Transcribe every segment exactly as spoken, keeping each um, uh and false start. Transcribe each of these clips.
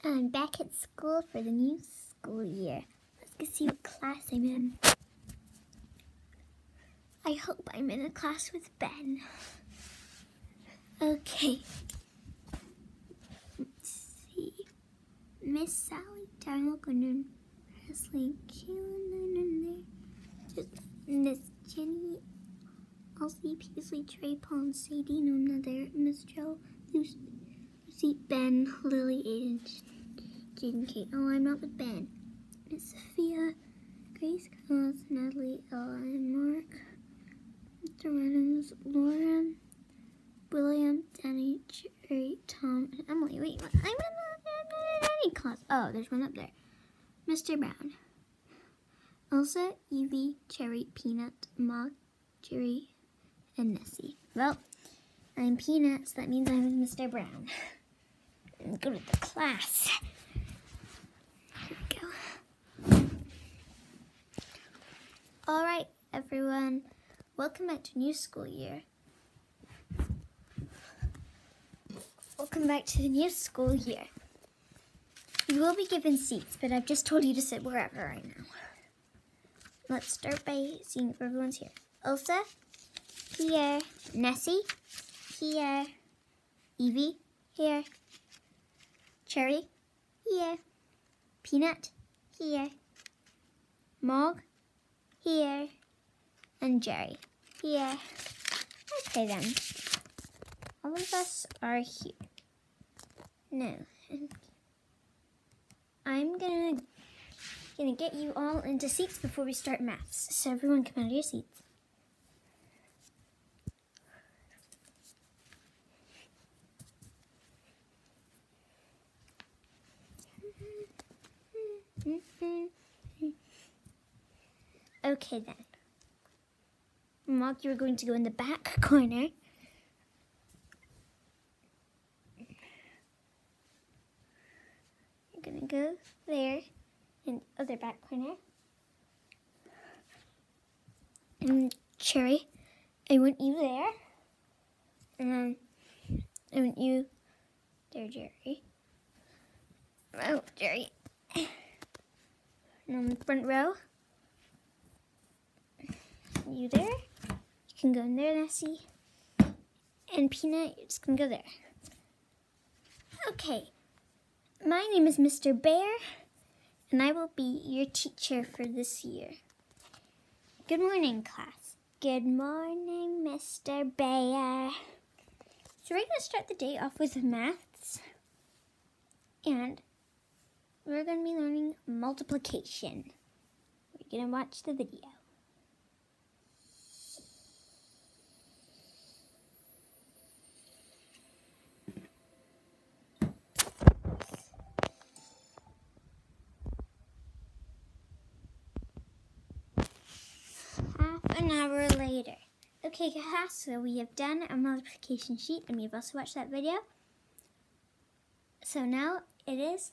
I'm back at school for the new school year. Let's go see what class I'm in. I hope I'm in a class with Ben. Okay. Let's see. Miss Sally, Darnell, Gordon, Presley, Keelan, Miss Jenny, Elsie, Paisley, Trey, Paul, and Sadie, no another, Miss Joe, Lucy, Ben, Lily, Aiden, Jaden, Kate. Oh, I'm not with Ben. Miss Sophia, Grace, Carlos, Natalie, Ella, and Mark, Mister Reynolds, Lauren, William, Danny, Jerry, Tom, and Emily. Wait, what? I'm in the any class. Oh, there's one up there. Mister Brown, Elsa, Evie, Cherry, Peanut, Maud, Jerry, and Nessie. Well, I'm Peanut, so that means I'm with Mister Brown. And go to the class. Here we go. All right, everyone. Welcome back to new school year. Welcome back to the new school year. You will be given seats, but I've just told you to sit wherever right now. Let's start by seeing if everyone's here. Elsa, here. Nessie, here. Evie, here. Cherry, here. Peanut, here. Mog, here. And Jerry, here. Okay then. All of us are here. Now, I'm gonna, gonna get you all into seats before we start maths. So everyone come out of your seats. Okay then. Mark, you're going to go in the back corner. You're going to go there in the other back corner. And Cherry, I want you there. And I want you there, Jerry. Oh, Jerry. And on the front row. You there? You can go in there, Nessie. And Peanut, you're just gonna go there. Okay. My name is Mister Bear, and I will be your teacher for this year. Good morning, class. Good morning, Mister Bear. So we're gonna start the day off with maths, and we're gonna be learning multiplication. We're gonna watch the video. An hour later. Okay, class, so we have done a multiplication sheet and we've also watched that video. So now it is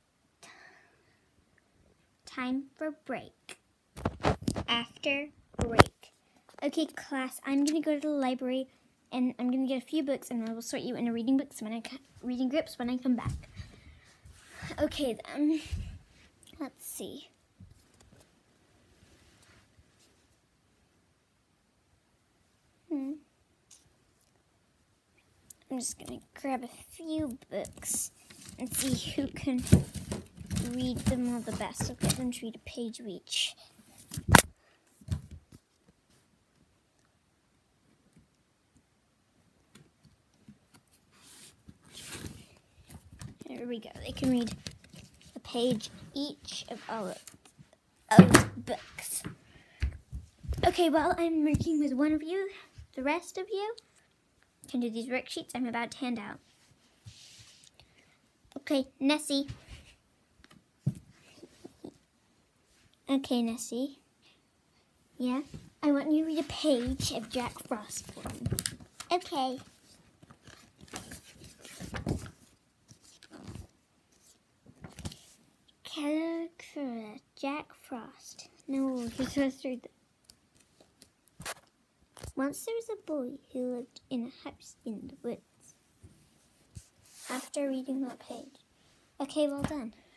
time for break. After break. Okay, class, I'm going to go to the library and I'm going to get a few books and I will sort you into reading books when I reading groups when I come back. Okay, then. Let's see. Hmm. I'm just going to grab a few books and see who can read them all the best. I'll get them to read a page each. There we go. They can read a page each of all of those books. Okay, well, I'm working with one of you. The rest of you can do these worksheets I'm about to hand out. Okay, Nessie. Okay, Nessie. Yeah? I want you to read a page of Jack Frost for me. Okay. Character Jack Frost. No, you're supposed to read the Once there was a boy who lived in a house in the woods. After reading that page, a Okay, well done.